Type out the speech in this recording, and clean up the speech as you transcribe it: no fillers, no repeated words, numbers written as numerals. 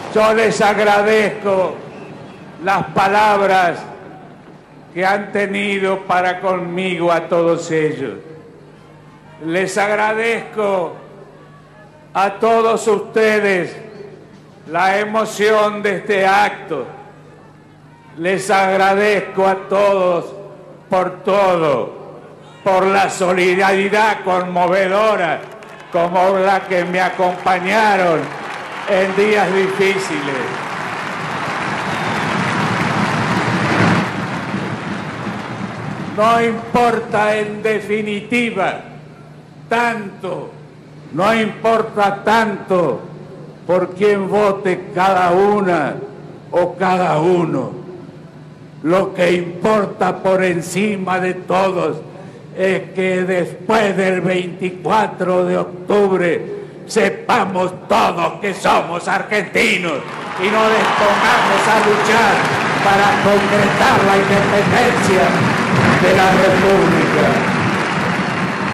Yo les agradezco las palabras que han tenido para conmigo a todos ellos. Les agradezco a todos ustedes la emoción de este acto. Les agradezco a todos por todo, por la solidaridad conmovedora como la que me acompañaron en días difíciles. No importa en definitiva tanto, no importa tanto por quién vote cada una o cada uno. Lo que importa por encima de todos es que después del 24 de octubre sepamos todos que somos argentinos y nos dispongamos a luchar para concretar la independencia de la República.